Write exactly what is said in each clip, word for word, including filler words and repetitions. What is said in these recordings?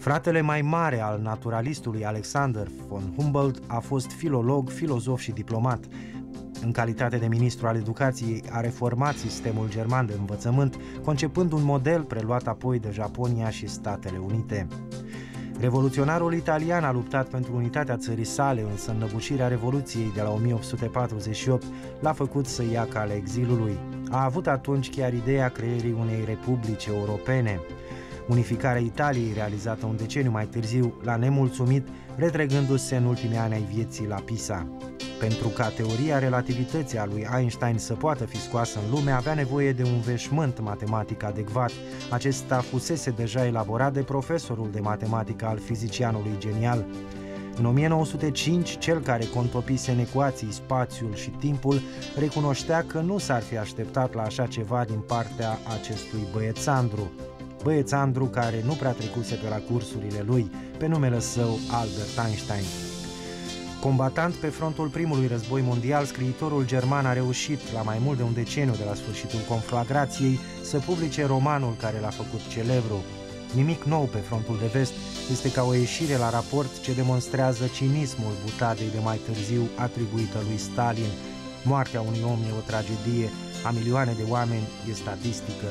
Fratele mai mare al naturalistului Alexander von Humboldt a fost filolog, filozof și diplomat. În calitate de ministru al educației, a reformat sistemul german de învățământ, concepând un model preluat apoi de Japonia și Statele Unite. Revoluționarul italian a luptat pentru unitatea țării sale, însă înnăbușirea Revoluției de la o mie opt sute patruzeci și opt l-a făcut să ia calea exilului. A avut atunci chiar ideea creării unei republici europene. Unificarea Italiei, realizată un deceniu mai târziu, l-a nemulțumit, retrăgându-se în ultimii ani ai vieții la Pisa. Pentru ca teoria relativității a lui Einstein să poată fi scoasă în lume, avea nevoie de un veșmânt matematic adecvat. Acesta fusese deja elaborat de profesorul de matematică al fizicianului genial. În o mie nouă sute cinci, cel care contopise în ecuații spațiul și timpul recunoștea că nu s-ar fi așteptat la așa ceva din partea acestui băiețandru. Băiețandru care nu prea trecuse pe la cursurile lui, pe numele său Albert Einstein. Combatant pe frontul primului război mondial, scriitorul german a reușit, la mai mult de un deceniu de la sfârșitul conflagrației, să publice romanul care l-a făcut celebru. Nimic nou pe frontul de vest este ca o ieșire la raport ce demonstrează cinismul butadei de mai târziu atribuită lui Stalin. Moartea unui om e o tragedie, a milioane de oameni e statistică.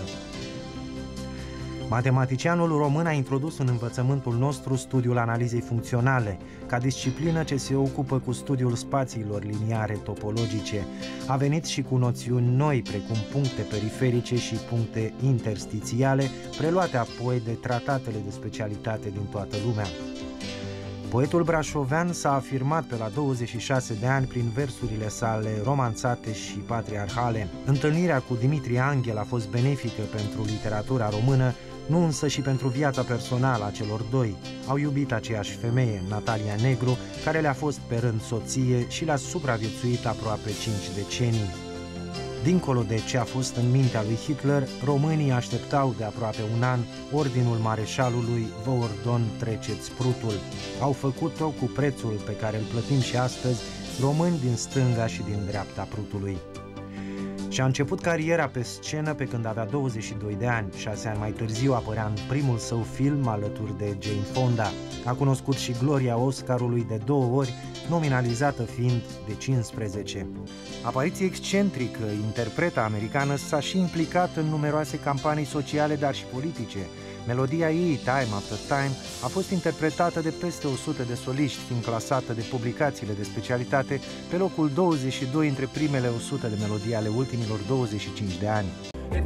Matematicianul român a introdus în învățământul nostru studiul analizei funcționale, ca disciplină ce se ocupă cu studiul spațiilor liniare topologice. A venit și cu noțiuni noi, precum puncte periferice și puncte interstițiale, preluate apoi de tratatele de specialitate din toată lumea. Poetul brașovean s-a afirmat pe la douăzeci și șase de ani prin versurile sale romanțate și patriarhale. Întâlnirea cu Dimitrie Anghel a fost benefică pentru literatura română, nu însă și pentru viața personală a celor doi. Au iubit aceeași femeie, Natalia Negru, care le-a fost pe rând soție și le-a supraviețuit aproape cinci decenii. Dincolo de ce a fost în mintea lui Hitler, românii așteptau de aproape un an ordinul mareșalului: vă ordon, treceți prutul. Au făcut-o cu prețul pe care îl plătim și astăzi, români din stânga și din dreapta prutului. Și-a început cariera pe scenă pe când avea douăzeci și doi de ani. Șase ani mai târziu apărea în primul său film alături de Jane Fonda. A cunoscut și gloria Oscarului de două ori, nominalizată fiind de cincisprezece. Apariție excentrică, interpreta americană s-a și implicat în numeroase campanii sociale, dar și politice. Melodia ei, Time After Time, a fost interpretată de peste o sută de soliști, fiind clasată de publicațiile de specialitate pe locul douăzeci și doi între primele o sută de melodii ale ultimilor douăzeci și cinci de ani.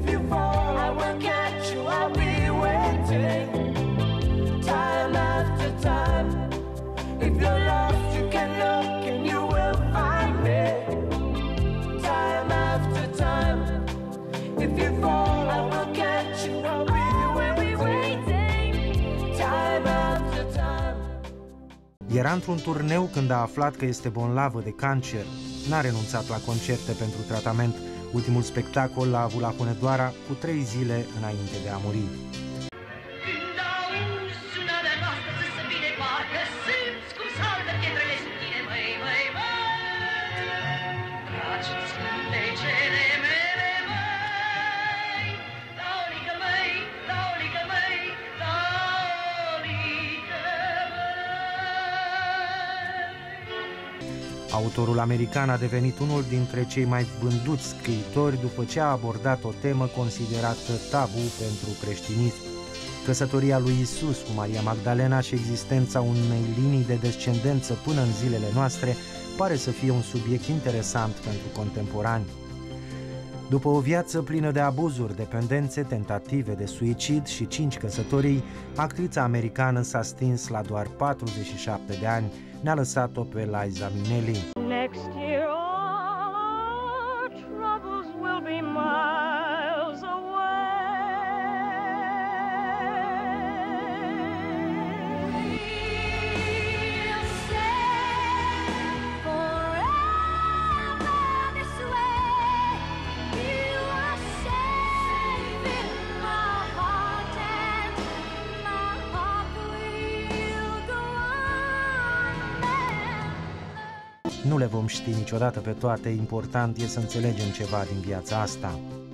Era într-un turneu când a aflat că este bolnavă de cancer. N-a renunțat la concerte pentru tratament. Ultimul spectacol l-a avut la Hunedoara cu trei zile înainte de a muri. Autorul american a devenit unul dintre cei mai vânduți scriitori după ce a abordat o temă considerată tabu pentru creștinism. Căsătoria lui Isus cu Maria Magdalena și existența unei linii de descendență până în zilele noastre pare să fie un subiect interesant pentru contemporani. După o viață plină de abuzuri, dependențe, tentative de suicid și cinci căsătorii, actrița americană s-a stins la doar patruzeci și șapte de ani. Ne-a lăsat-o pe Liza Minnelli. Next year all our troubles will be miles Nu le vom ști niciodată pe toate, important e să înțelegem ceva din viața asta.